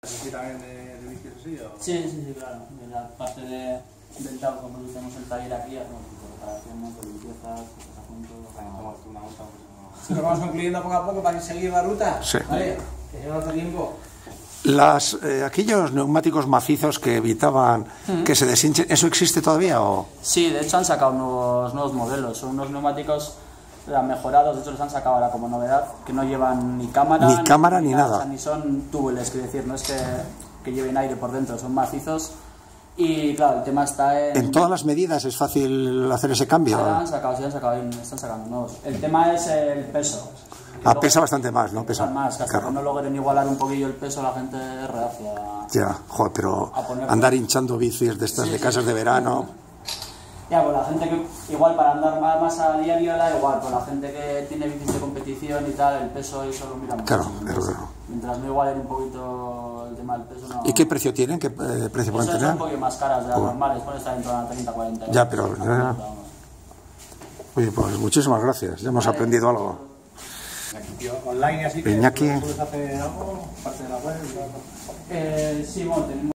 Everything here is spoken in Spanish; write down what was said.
¿Aquí también de vicios así? ¿O? Sí, claro. En la parte del tablero, como tenemos el taller aquí, hacemos reparaciones, limpiezas, asuntos. Una nota, Si lo vamos concluyendo poco a poco para seguir la ruta. Sí. Vale, que lleva otro tiempo. Aquellos neumáticos macizos que evitaban que se deshinchen, ¿eso existe todavía o...? Sí, de hecho han sacado nuevos modelos, son unos neumáticos mejorados, de hecho los han sacado ahora como novedad, que no llevan ni cámara ni nada. O sea, ni son tubules, quiero decir, no es que lleven aire por dentro, son macizos. Y claro, el tema está ¿En todas las medidas es fácil hacer ese cambio? Están sacando nuevos. El tema es el peso. Pesa bastante más, ¿no? Pesa más, que hasta que no logren igualar un poquillo el peso, la gente es reacia. Ya, joder, pero andar hinchando bicis de estas de casas de verano... Ya, pues la gente que igual para andar más a diario da igual, pues la gente que tiene bicis de competición y tal, el peso eso lo miran mucho. Claro. Mientras no igualen un poquito el tema del peso, no... ¿Y qué precio tienen? ¿Qué precio pueden tener? Son un poquito más caras de las normales, pueden estar en torno a 30, 40 euros. Ya, pero... Oye, pues muchísimas gracias, ya hemos aprendido algo. Online así que Iñaki. puedes hacer algo, parte de la web. Sí, bueno, tenemos...